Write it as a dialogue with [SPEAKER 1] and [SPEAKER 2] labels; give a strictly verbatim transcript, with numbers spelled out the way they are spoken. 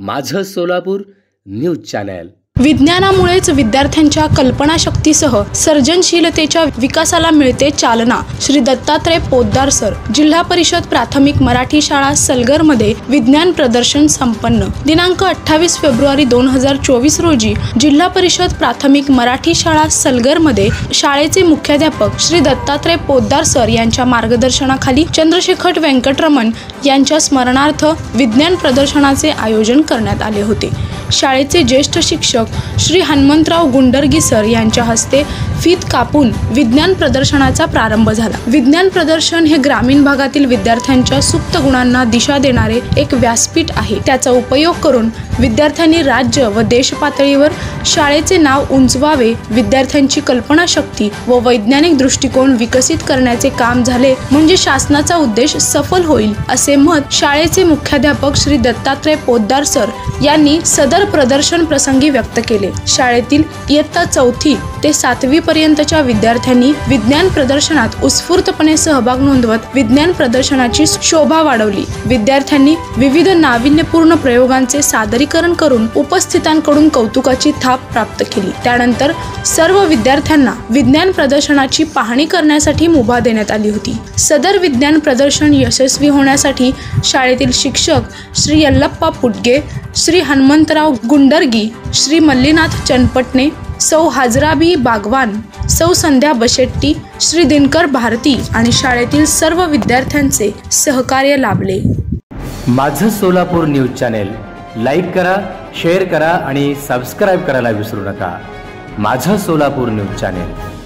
[SPEAKER 1] माझं Solapur news channel.
[SPEAKER 2] विज्ञानामुळेच विद्यार्थ्यांच्या कल्पनाशक्तीसह सर्जनशीलतेच्या विकासाला मिळते चालना। श्री दत्तात्रय पोद्दार सर। जिल्हा परिषद प्राथमिक मराठी शाळा सलगरमध्ये विज्ञान प्रदर्शन संपन्न। दिनांक अठ्ठावीस फेब्रुवारी दोन हजार चोवीस रोजी जिल्हा परिषद प्राथमिक मराठी शाळा सलगरमध्ये शाळेचे मुख्याध्यापक श्री दत्तात्रय पोद्दार सर यांच्या मार्गदर्शनाखाली चंद्रशेखर वेंकटरमण यांच्या स्मरणार्थ विज्ञान प्रदर्शनाचे आयोजन करण्यात आले होते। शाळेचे ज्येष्ठ शिक्षक श्री हनुमंतराव गुंडर्गी सर यांच्या हस्ते फीत कापून विज्ञान प्रदर्शनाचा प्रारंभ झाला। विज्ञान प्रदर्शन हे ग्रामीण भागातील विद्यार्थ्यांच्या सुप्त गुणांना दिशा देणारे एक व्यासपीठ आहे। त्याचा उपयोग करून विद्यार्थ्यांनी राज्य व देश पातळीवर शाळेचे नाव उंचवावे, विद्यार्थ्यांची कल्पनाशक्ती व वैज्ञानिक दृष्टिकोन विकसित करण्याचे काम झाले म्हणजे शासनाचा उद्देश सफल होईल, असे मत शाळेचे मुख्याध्यापक श्री दत्तात्रय पोद्दार सर यांनी सदर प्रदर्शन प्रसंगी व्यक्त केले। शाळेतील इयत्ता चौथी ते सातवी पर्यंतच्या विद्यार्थ्यांनी विज्ञान प्रदर्शनात उत्स्फूर्तपणे सहभाग नोंदवत विज्ञान प्रदर्शनाची शोभा वाढवली। विद्यार्थ्यांनी विविध नाविन्यपूर्ण प्रयोगांचे सादरीकरण करून उपस्थितांकडून कौतुकाची थाप प्राप्त केली। त्यानंतर सर्व विद्यार्थ्यांना विज्ञान प्रदर्शनाची पाहणी करण्यासाठी मुभा देण्यात आली होती। सदर विज्ञान प्रदर्शन यशस्वी होण्यासाठी शाळेतील शिक्षक श्री यल्लप्पा पुटगे, श्री हनुमंतराव गुंडर्गी, श्री मल्लीनाथ चनपटणे, सौ हाजराबी बागवान, सौ संध्या बशेट्टी, श्री दिनकर भारती आणि शाळेतील सर्व विद्यार्थ्यांचे सहकार्य लाभले।
[SPEAKER 1] माझं सोलापूर न्यूज चॅनल लाईक करा, शेअर करा आणि सबस्क्राइब करायला विसरू नका। माझं सोलापूर न्यूज चॅनल।